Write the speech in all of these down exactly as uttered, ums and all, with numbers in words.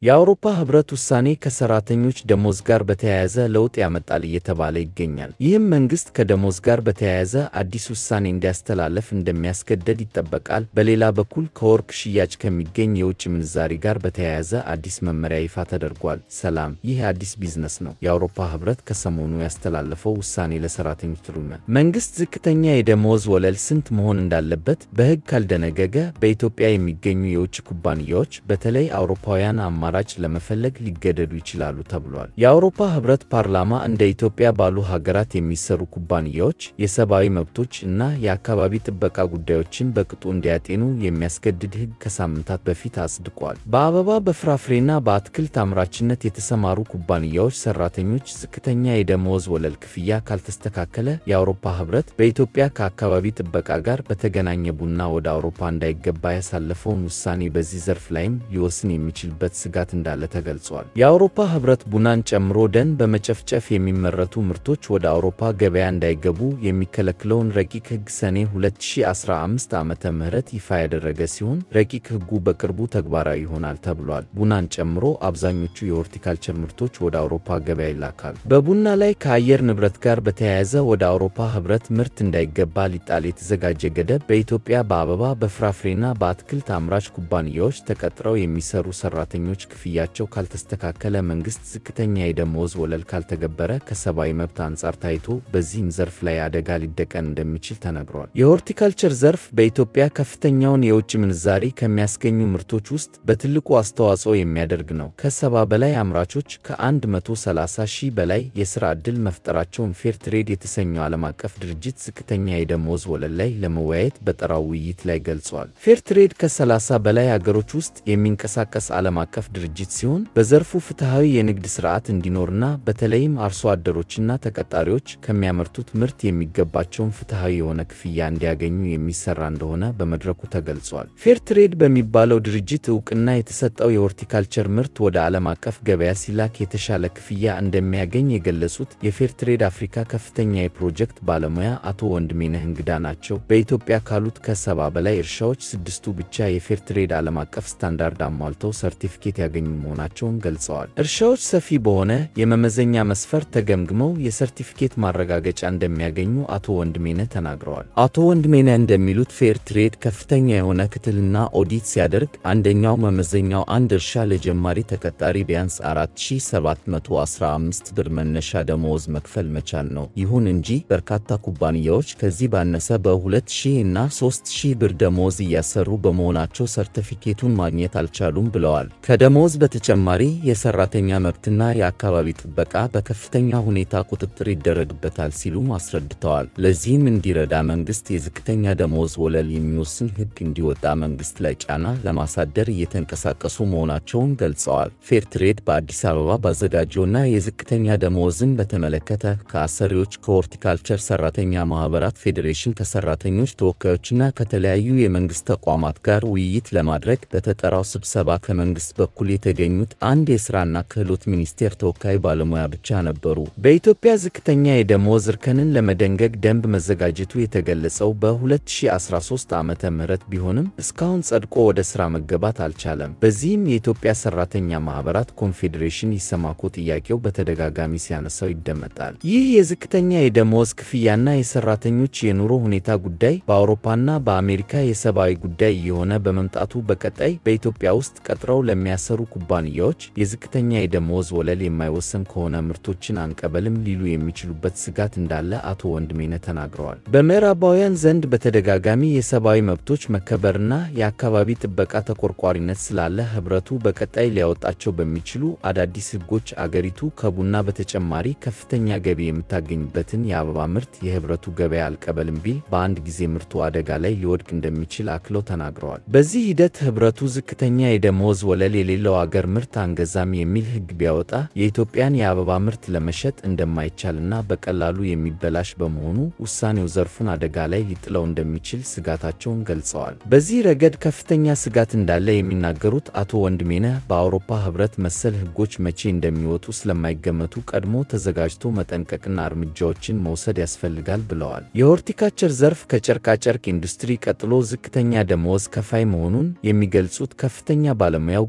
የአውሮፓ ህብረት ውሳኔ ከሰራተኞች ደሞዝ ጋር በተያያዘ ለውጥ ያመጣል እየተባለ ይገኛል። ይህም መንግስት ከደሞዝ ጋር በተያያዘ አዲስ ውሳኔ እንዲያስተላልፍ እንደሚያስገድድ ይጠበቃል። በሌላ በኩል ከወርቅ ሽያጭ ከሚገኝ የውጭ ምንዛሪ ጋር በተያያዘ አዲስ መመሪያ ይፋ ተደርጓል። ሰላም፣ ይህ አዲስ ቢዝነስ ነው። የአውሮፓ ህብረት ከሰሞኑ ያስተላለፈው ውሳኔ ለሰራተኞች ትሩመ መንግስት ዝቅተኛ የደሞዝ ወለል ስንት መሆን እንዳለበት በህግ ካልደነገገ በኢትዮጵያ የሚገኙ የውጭ ኩባንያዎች በተለይ አውሮፓውያን አማ ራጭ ለመፈለግ ሊገደዱ ይችላሉ ተብሏል። የአውሮፓ ህብረት ፓርላማ እንደ ኢትዮጵያ ባሉ ሀገራት የሚሰሩ ኩባንያዎች የሰብአዊ መብቶች እና የአካባቢ ጥበቃ ጉዳዮችን በቅጡ እንዲያጤኑ የሚያስገድድ ህግ ከሳምንታት በፊት አጽድቋል። በአበባ በፍራፍሬና በአትክልት አምራችነት የተሰማሩ ኩባንያዎች ሰራተኞች ዝቅተኛ የደመወዝ ወለል ክፍያ ካልተስተካከለ የአውሮፓ ህብረት በኢትዮጵያ ከአካባቢ ጥበቃ ጋር በተገናኘ ቡና ወደ አውሮፓ እንዳይገባ ያሳለፈውን ውሳኔ በዚህ ዘርፍ ላይም ሊወስን የሚችልበት ስጋት እንዳለ ተገልጿል። የአውሮፓ ህብረት ቡናን ጨምሮ ደን በመጨፍጨፍ የሚመረቱ ምርቶች ወደ አውሮፓ ገበያ እንዳይገቡ የሚከለክለውን ረቂቅ ህግ ሰኔ ሁለት ሺህ አስራ አምስት ዓመተ ምህረት ይፋ ያደረገ ሲሆን ረቂቅ ህጉ በቅርቡ ተግባራዊ ይሆናል ተብሏል። ቡናን ጨምሮ አብዛኞቹ የሆርቲካልቸር ምርቶች ወደ አውሮፓ ገበያ ይላካሉ። በቡና ላይ ከአየር ንብረት ጋር በተያያዘ ወደ አውሮፓ ህብረት ምርት እንዳይገባ ሊጣል የተዘጋጀ ገደብ በኢትዮጵያ በአበባ በፍራፍሬና በአትክልት አምራች ኩባንያዎች ተቀጥረው የሚሰሩ ሰራተኞች ክፍያቸው ካልተስተካከለ መንግስት ዝቅተኛ የደመወዝ ወለል ካልተገበረ ከሰብአዊ መብት አንጻር ታይቶ በዚህም ዘርፍ ላይ አደጋ ሊደቀን እንደሚችል ተነግሯል። የሆርቲካልቸር ዘርፍ በኢትዮጵያ ከፍተኛውን የውጭ ምንዛሪ ከሚያስገኙ ምርቶች ውስጥ በትልቁ አስተዋጽኦ የሚያደርግ ነው። ከሰባ በላይ አምራቾች ከአንድ መቶ ሰላሳ ሺህ በላይ የሥራ ዕድል መፍጠራቸውን ፌር ትሬድ የተሰኘው ዓለም አቀፍ ድርጅት ዝቅተኛ የደመወዝ ወለል ላይ ለመወያየት በጠራው ውይይት ላይ ገልጿል። ፌር ትሬድ ከሰላሳ በላይ አገሮች ውስጥ የሚንቀሳቀስ ዓለም አቀፍ ድርጅት ሲሆን በዘርፉ ፍትሃዊ የንግድ ስርዓት እንዲኖርና በተለይም አርሶ አደሮችና ተቀጣሪዎች ከሚያመርቱት ምርት የሚገባቸውን ፍትሃዊ የሆነ ክፍያ እንዲያገኙ የሚሰራ እንደሆነ በመድረኩ ተገልጿል። ፌር ትሬድ በሚባለው ድርጅት ዕውቅና የተሰጠው የሆርቲካልቸር ምርት ወደ ዓለም አቀፍ ገበያ ሲላክ የተሻለ ክፍያ እንደሚያገኝ የገለጹት የፌር ትሬድ አፍሪካ ከፍተኛ የፕሮጀክት ባለሙያ አቶ ወንድሜነህ እንግዳ ናቸው። በኢትዮጵያ ካሉት ከሰባ በላይ እርሻዎች ስድስቱ ብቻ የፌር ትሬድ ዓለም አቀፍ ስታንዳርድ አሟልተው ሰርቲፊኬት ያገኙ መሆናቸውን ገልጸዋል። እርሻዎች ሰፊ በሆነ የመመዘኛ መስፈርት ተገምግመው የሰርቲፊኬት ማረጋገጫ እንደሚያገኙ አቶ ወንድሜነህ ተናግረዋል። አቶ ወንድሜነህ እንደሚሉት ፌር ትሬድ ከፍተኛ የሆነ ክትትልና ኦዲት ሲያደርግ አንደኛው መመዘኛው አንድ እርሻ ለጀማሪ ተቀጣሪ ቢያንስ አራት ሺህ ሰባት መቶ አስራ አምስት ብር መነሻ ደመወዝ መክፈል መቻል ነው። ይሁን እንጂ በርካታ ኩባንያዎች ከዚህ ባነሰ በሁለት ሺህ እና ሦስት ሺህ ብር ደመወዝ እያሰሩ በመሆናቸው ሰርቲፊኬቱን ማግኘት አልቻሉም ብለዋል። ከደመወዝ በተጨማሪ የሰራተኛ መብትና የአካባቢ ጥበቃ በከፍተኛ ሁኔታ ቁጥጥር ይደረግበታል ሲሉም አስረድተዋል። ለዚህም እንዲረዳ መንግስት የዝቅተኛ ደመወዝ ወለል የሚወስን ህግ እንዲወጣ መንግስት ላይ ጫና ለማሳደር እየተንቀሳቀሱ መሆናቸውን ገልጸዋል። ፌር ትሬድ በአዲስ አበባ ባዘጋጀውና የዝቅተኛ ደመወዝን በተመለከተ ከአሰሪዎች፣ ከሆርቲካልቸር ሰራተኛ ማህበራት ፌዴሬሽን፣ ከሰራተኞች ተወካዮችና ከተለያዩ የመንግስት ተቋማት ጋር ውይይት ለማድረግ በተጠራው ስብሰባ ከመንግስት በኩል የተገኙት አንድ የሥራና ክህሎት ሚኒስቴር ተወካይ ባለሙያ ብቻ ነበሩ። በኢትዮጵያ ዝቅተኛ የደመወዝ እርከንን ለመደንገግ ደንብ መዘጋጀቱ የተገለጸው በሁለት ሺህ አስራ ሦስት ዓመተ ምህረት ቢሆንም እስካሁን ጸድቆ ወደ ሥራ መገባት አልቻለም። በዚህም የኢትዮጵያ ሰራተኛ ማህበራት ኮንፌዴሬሽን ኢሰማኮ ጥያቄው በተደጋጋሚ ሲያነሳው ይደመጣል። ይህ የዝቅተኛ የደመወዝ ክፍያና የሰራተኞች የኑሮ ሁኔታ ጉዳይ በአውሮፓና በአሜሪካ የሰብአዊ ጉዳይ እየሆነ በመምጣቱ በቀጣይ በኢትዮጵያ ውስጥ ቀጥረው ለሚያሰሩ ኩባንያዎች የዝቅተኛ የደመወዝ ወለል የማይወሰን ከሆነ ምርቶችን አንቀበልም ሊሉ የሚችሉበት ስጋት እንዳለ አቶ ወንድሜነህ ተናግረዋል። በምዕራባውያን ዘንድ በተደጋጋሚ የሰብአዊ መብቶች መከበርና የአካባቢ ጥበቃ ተቆርቋሪነት ስላለ ህብረቱ በቀጣይ ሊያወጣቸው በሚችሉ አዳዲስ ህጎች አገሪቱ ከቡና በተጨማሪ ከፍተኛ ገቢ የምታገኝበትን የአበባ ምርት የህብረቱ ገበያ አልቀበልም ቢል በአንድ ጊዜ ምርቱ አደጋ ላይ ሊወድቅ እንደሚችል አክለው ተናግረዋል። በዚህ ሂደት ህብረቱ ዝቅተኛ የደመወዝ ወለል የሌለው አገር ምርት አንገዛም የሚል ህግ ቢያወጣ የኢትዮጵያን የአበባ ምርት ለመሸጥ እንደማይቻልና በቀላሉ የሚበላሽ በመሆኑ ውሳኔው ዘርፉን አደጋ ላይ ሊጥለው እንደሚችል ስጋታቸውን ገልጸዋል። በዚህ ረገድ ከፍተኛ ስጋት እንዳለ የሚናገሩት አቶ ወንድሜነህ በአውሮፓ ህብረት መሰል ህጎች መቼ እንደሚወጡ ስለማይገመቱ ቀድሞ ተዘጋጅቶ መጠንቀቅና እርምጃዎችን መውሰድ ያስፈልጋል ብለዋል። የሆርቲካልቸር ዘርፍ ከጨርቃጨርቅ ኢንዱስትሪ ቀጥሎ ዝቅተኛ ደመወዝ ከፋይ መሆኑን የሚገልጹት ከፍተኛ ባለሙያው ጉዳዩ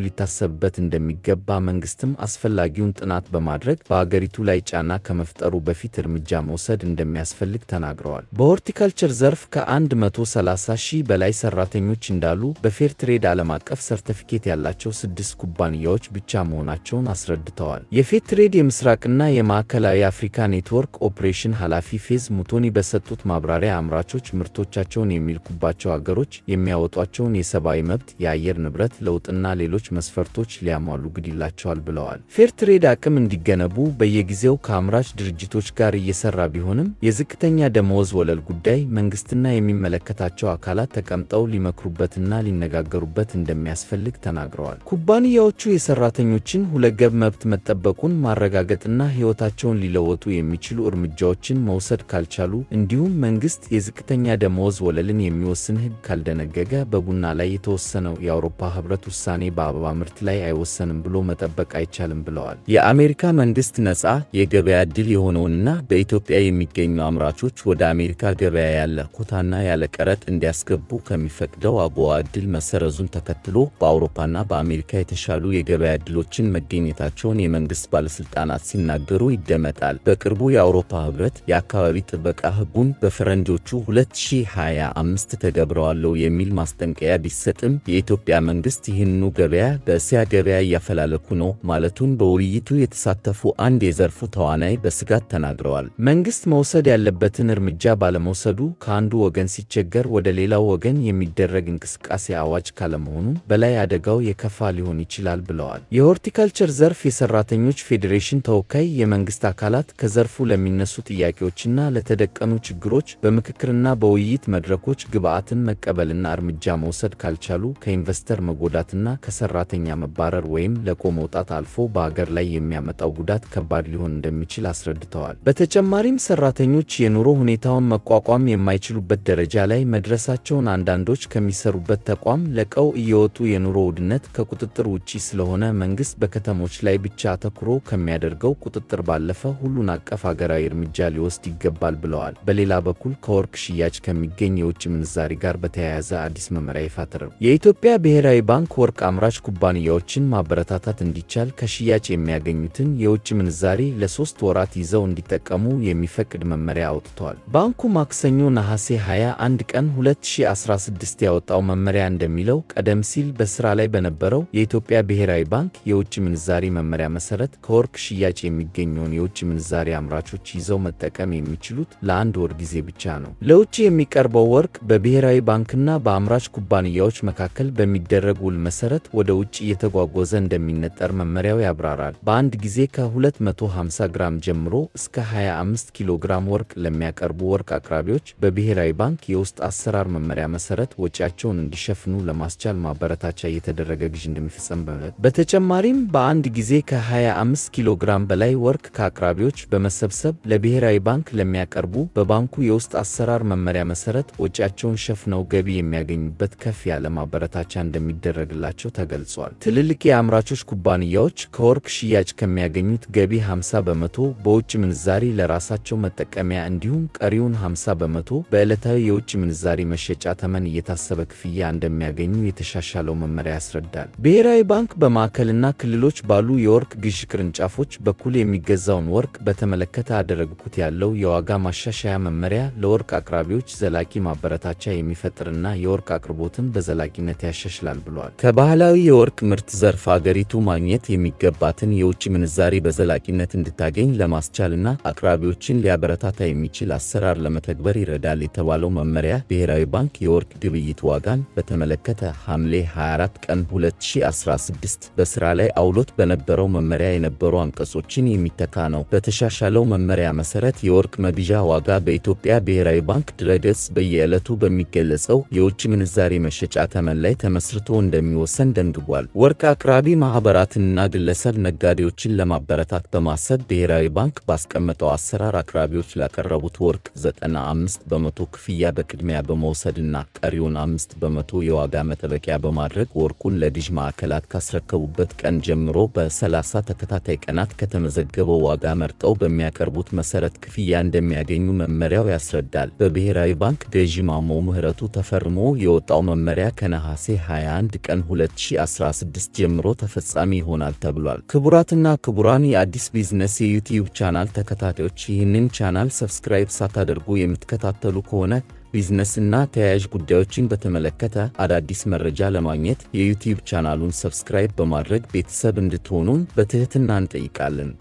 ሊታሰብበት እንደሚገባ መንግስትም አስፈላጊውን ጥናት በማድረግ በአገሪቱ ላይ ጫና ከመፍጠሩ በፊት እርምጃ መውሰድ እንደሚያስፈልግ ተናግረዋል። በሆርቲካልቸር ዘርፍ ከአንድ መቶ ሰላሳ ሺህ በላይ ሰራተኞች እንዳሉ በፌር ትሬድ ዓለም አቀፍ ሰርቲፊኬት ያላቸው ስድስት ኩባንያዎች ብቻ መሆናቸውን አስረድተዋል። የፌር ትሬድ የምስራቅና የማዕከላዊ አፍሪካ ኔትወርክ ኦፕሬሽን ኃላፊ ፌዝ ሙቶኒ በሰጡት ማብራሪያ አምራቾች ምርቶቻቸውን የሚልኩባቸው አገሮች የሚያወጧቸውን የሰብአዊ መብት፣ የአየር ንብረት ለውጥና ሌሎች መስፈርቶች ሊያሟሉ ግድ ይላቸዋል ብለዋል። ፌር ትሬድ አቅም እንዲገነቡ በየጊዜው ከአምራች ድርጅቶች ጋር እየሰራ ቢሆንም የዝቅተኛ ደመወዝ ወለል ጉዳይ መንግስትና የሚመለከታቸው አካላት ተቀምጠው ሊመክሩበትና ሊነጋገሩበት እንደሚያስፈልግ ተናግረዋል። ኩባንያዎቹ የሰራተኞችን ሁለገብ መብት መጠበቁን ማረጋገጥና ሕይወታቸውን ሊለወጡ የሚችሉ እርምጃዎችን መውሰድ ካልቻሉ እንዲሁም መንግስት የዝቅተኛ ደመወዝ ወለልን የሚወስን ሕግ ካልደነገገ በቡና ላይ የተወሰነው የአውሮፓ ህብረት ውሳኔ በአበባ ምርት ላይ አይወሰንም ብሎ መጠበቅ አይቻልም ብለዋል። የአሜሪካ መንግስት ነፃ የገበያ ዕድል የሆነውንና በኢትዮጵያ የሚገኙ አምራቾች ወደ አሜሪካ ገበያ ያለ ኮታና ያለ ቀረጥ እንዲያስገቡ ከሚፈቅደው አጎዋ ዕድል መሰረዙን ተከትሎ በአውሮፓና በአሜሪካ የተሻሉ የገበያ ዕድሎችን መገኘታቸውን የመንግስት ባለስልጣናት ሲናገሩ ይደመጣል። በቅርቡ የአውሮፓ ህብረት የአካባቢ ጥበቃ ህጉን በፈረንጆቹ ሁለት ሺህ ሃያ አምስት ተገብረዋለሁ የሚል ማስጠንቀቂያ ቢሰጥም የኢትዮጵያ መንግስት ይህንኑ ገበያ በእስያ ገበያ እያፈላለኩ ነው ማለቱን በውይይቱ የተሳተፉ አንድ የዘርፉ ተዋናይ በስጋት ተናግረዋል። መንግስት መውሰድ ያለበትን እርምጃ ባለመውሰዱ ከአንዱ ወገን ሲቸገር ወደ ሌላው ወገን የሚደረግ እንቅስቃሴ አዋጅ ካለመሆኑ በላይ አደጋው የከፋ ሊሆን ይችላል ብለዋል። የሆርቲካልቸር ዘርፍ የሰራተኞች ፌዴሬሽን ተወካይ የመንግስት አካላት ከዘርፉ ለሚነሱ ጥያቄዎችና ለተደቀኑ ችግሮች በምክክርና በውይይት መድረኮች ግብዓትን መቀበልና እርምጃ መውሰድ ካልቻሉ ከኢንቨስተር መጎዳትና ከሰራተኛ መባረር ወይም ለቆ መውጣት አልፎ በአገር ላይ የሚያመጣው ጉዳት ከባድ ሊሆን እንደሚችል አስረድተዋል። በተጨማሪም ሰራተኞች የኑሮ ሁኔታውን መቋቋም የማይችሉበት ደረጃ ላይ መድረሳቸውን፣ አንዳንዶች ከሚሰሩበት ተቋም ለቀው እየወጡ የኑሮ ውድነት ከቁጥጥር ውጪ ስለሆነ መንግስት በከተሞች ላይ ብቻ አተኩሮ ከሚያደርገው ቁጥጥር ባለፈ ሁሉን አቀፍ አገራዊ እርምጃ ሊወስድ ይገባል ብለዋል። በሌላ በኩል ከወርቅ ሽያጭ ከሚገኝ የውጭ ምንዛሪ ጋር በተያያዘ አዲስ መመሪያ ይፋ ተደርጓል። የኢትዮጵያ ብሔራዊ ባንክ ወርቅ አምራች ኩባንያዎችን ማበረታታት እንዲቻል ከሽያጭ የሚያገኙትን የውጭ ምንዛሪ ለሶስት ወራት ይዘው እንዲጠቀሙ የሚፈቅድ መመሪያ አውጥቷል። ባንኩ ማክሰኞ ነሐሴ ሃያ አንድ ቀን ሁለት ሺህ አስራ ስድስት ያወጣው መመሪያ እንደሚለው ቀደም ሲል በስራ ላይ በነበረው የኢትዮጵያ ብሔራዊ ባንክ የውጭ ምንዛሪ መመሪያ መሰረት ከወርቅ ሽያጭ የሚገኘውን የውጭ ምንዛሪ አምራቾች ይዘው መጠቀም የሚችሉት ለአንድ ወር ጊዜ ብቻ ነው። ለውጭ የሚቀርበው ወርቅ በብሔራዊ ባንክና በአምራች ኩባንያዎች መካከል በሚደረግ ውል መሰረት ወደ ውጭ እየተጓጓዘ እንደሚነጠር መመሪያው ያብራራል። በአንድ ጊዜ ከሁለት መቶ ሃምሳ ግራም ጀምሮ እስከ ሃያ አምስት ኪሎ ግራም ወርቅ ለሚያቀርቡ ወርቅ አቅራቢዎች በብሔራዊ ባንክ የውስጥ አሰራር መመሪያ መሰረት ወጪያቸውን እንዲሸፍኑ ለማስቻል ማበረታቻ እየተደረገ ግዥ እንደሚፈጸም በመለት በተጨማሪም በአንድ ጊዜ ከሃያ አምስት ኪሎ ግራም በላይ ወርቅ ከአቅራቢዎች በመሰብሰብ ለብሔራዊ ባንክ ለሚያቀርቡ በባንኩ የውስጥ አሰራር መመሪያ መሰረት ወጪያቸውን ሸፍነው ገቢ የሚያገኙበት ከፍ ያለ ማበረታቻ እንደሚደረግላቸው ተገልጿል። ትልልቅ የአምራቾች ኩባንያዎች ከወርቅ ሽያጭ ከሚያገኙት ገቢ ሃምሳ በመቶ በውጭ ምንዛሪ ለራሳቸው መጠቀሚያ እንዲሁም ቀሪውን ሃምሳ በመቶ በዕለታዊ የውጭ ምንዛሪ መሸጫ ተመን እየታሰበ ክፍያ እንደሚያገኙ የተሻሻለው መመሪያ ያስረዳል። ብሔራዊ ባንክ በማዕከልና ክልሎች ባሉ የወርቅ ግዥ ቅርንጫፎች በኩል የሚገዛውን ወርቅ በተመለከተ አደረግኩት ያለው የዋጋ ማሻሻያ መመሪያ ለወርቅ አቅራቢዎች ዘላቂ ማበረታቻ የሚፈጥርና የወርቅ አቅርቦትን በዘላቂነት ያሻሽላል ብሏል። ከባህላዊ የወርቅ ምርት ዘርፍ አገሪቱ ማግኘት የሚገባትን የውጭ ምንዛሪ በዘላቂነት እንድታገኝ ለማስቻልና አቅራቢዎችን ሊያበረታታ የሚችል አሰራር ለመተግበር ይረዳል የተባለው መመሪያ ብሔራዊ ባንክ የወርቅ ግብይት ዋጋን በተመለከተ ሐምሌ ሃያ አራት ቀን ሁለት ሺህ አስራ ስድስት በስራ ላይ አውሎት በነበረው መመሪያ የነበሩ አንቀጾችን የሚተካ ነው። በተሻሻለው መመሪያ መሰረት የወርቅ መግዣ ዋጋ በኢትዮጵያ ብሔራዊ ባንክ ድረገጽ በየዕለቱ በሚገለጸው የውጭ ምንዛሪ መሸጫ ተመን ላይ ተመስርቶ እንደሚወሰን ደንግጓል። ወርቅ አቅራቢ ማህበራትንና ግለሰብ ነጋዴዎችን ለማበረታት በማሰብ ብሔራዊ ባንክ ባስቀመጠው አሰራር አቅራቢዎች ላቀረቡት ወርቅ ዘጠና አምስት በመቶ ክፍያ በቅድሚያ በመውሰድና ቀሪውን አምስት በመቶ የዋጋ መጠበቂያ በማድረግ ወርቁን ለግዥ ማዕከላት ካስረከቡበት ቀን ጀምሮ በሰላሳ ተከታታይ ቀናት ከተመዘገበው ዋጋ መርጠው በሚያቀርቡት መሰረት ክፍያ እንደሚያገኙ መመሪያው ያስረዳል። በብሔራዊ ባንክ ገዢ ማሞ ምህረቱ ተፈርሞ የወጣው መመሪያ ከነሐሴ ሃያ አንድ ቀን ሁለት ሺህ አስራ ስድስት ጀምሮ ተፈጻሚ ይሆናል ተብሏል። ክቡራትና ክቡራን የአዲስ ቢዝነስ የዩቲዩብ ቻናል ተከታታዮች ይህንን ቻናል ሰብስክራይብ ሳታደርጉ የምትከታተሉ ከሆነ ቢዝነስ እና ተያያዥ ጉዳዮችን በተመለከተ አዳዲስ መረጃ ለማግኘት የዩቲዩብ ቻናሉን ሰብስክራይብ በማድረግ ቤተሰብ እንድትሆኑን በትህትና እንጠይቃለን።